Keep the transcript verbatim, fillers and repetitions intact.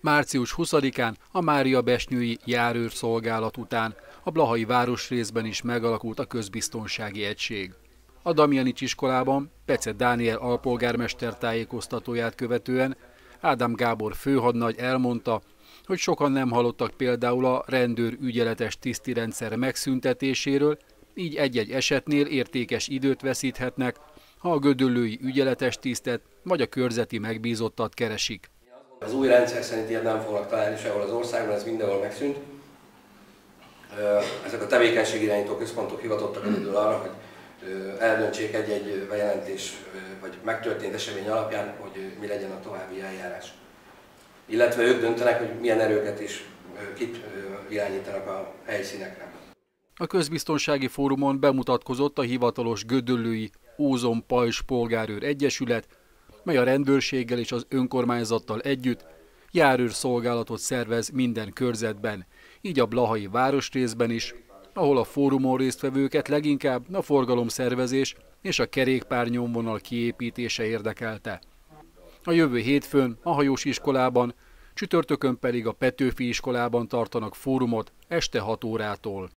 március huszadikán a Máriabesnyői járőrszolgálat után a blahai városrészben is megalakult a közbiztonsági egység. A Damjanics iskolában Pece Dániel alpolgármester tájékoztatóját követően Ádám Gábor főhadnagy elmondta, hogy sokan nem hallottak például a rendőr ügyeletes tisztirendszer megszüntetéséről, így egy-egy esetnél értékes időt veszíthetnek, ha a gödöllői ügyeletes tisztet vagy a körzeti megbízottat keresik. Az új rendszer szerint ilyet nem fognak találni sehol az országban, ez mindenhol megszűnt. Ezek a tevékenységirányító központok hivatottak egyedül arra, hogy eldöntsék egy-egy bejelentés vagy megtörtént esemény alapján, hogy mi legyen a további eljárás. Illetve ők döntenek, hogy milyen erőket is kit irányítanak a helyszínekre. A Közbiztonsági Fórumon bemutatkozott a hivatalos gödöllői Ózon Pajzs Polgárőr Egyesület, mely a rendőrséggel és az önkormányzattal együtt járőrszolgálatot szervez minden körzetben, így a blahai városrészben is, ahol a fórumon résztvevőket leginkább a forgalomszervezés és a kerékpárnyomvonal kiépítése érdekelte. A jövő hétfőn a hajós iskolában, csütörtökön pedig a Petőfi iskolában tartanak fórumot este hat órától.